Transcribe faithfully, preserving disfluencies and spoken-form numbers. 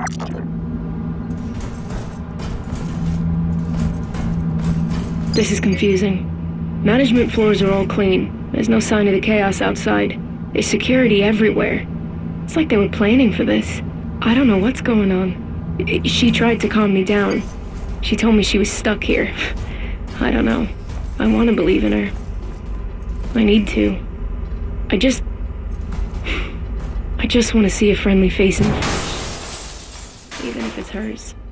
This is confusing. Management floors are all clean. There's no sign of the chaos outside. There's security everywhere. It's like they were planning for this. I don't know what's going on. She tried to calm me down. She told me she was stuck here. I don't know. I want to believe in her. I need to. I just... I just want to see a friendly face in the flesh. Even if it's hers.